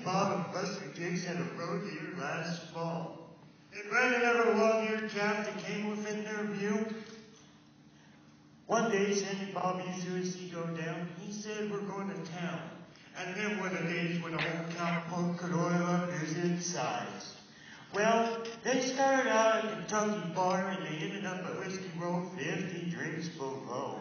Bob and Buster Jiggs had a road here last fall. It ran another long-eared calf that came within their view. One day, Sandy Bob used to his ego down. He said, "We're going to town." And then were the days when a whole cowpoke could oil up his insides. Well, they started out at Kentucky Bar and they ended up at Whiskey Row 50 drinks below.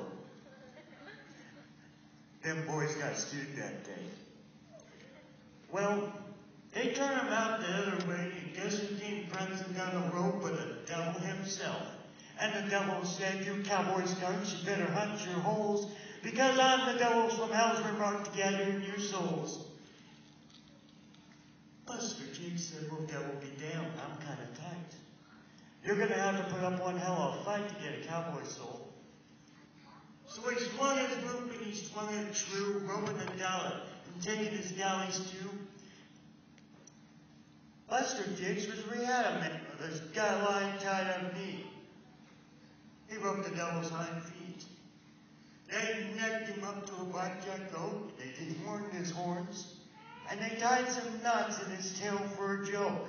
Them boys got stewed that day. Well, they turned him out the other way, and guess who came prancing down the road but the devil himself? And the devil said, "You cowboy skunks, you better hunt your holes, because I'm the devil from hell's remark to gather in your souls." Buster Jiggs said, "Well, devil be damned, I'm kind of tight. You're going to have to put up one hell of a fight to get a cowboy soul." So he swung his loop and he swung it true, roping the dollar and taking his galleys too. Buster Jiggs was re-adamant of this guy lying tied on me. He roped the devil's hind feet. They necked him up to a blackjack oak, they dehorned his horns, and they tied some knots in his tail for a joke.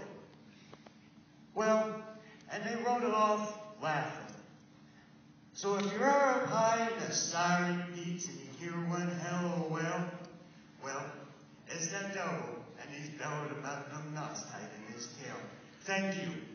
Well, and they rode it off laughing. So if you're up high in the siren beats and you hear one hell of a well, it's that devil, and he's bellowed about them knots tied in his tail. Thank you.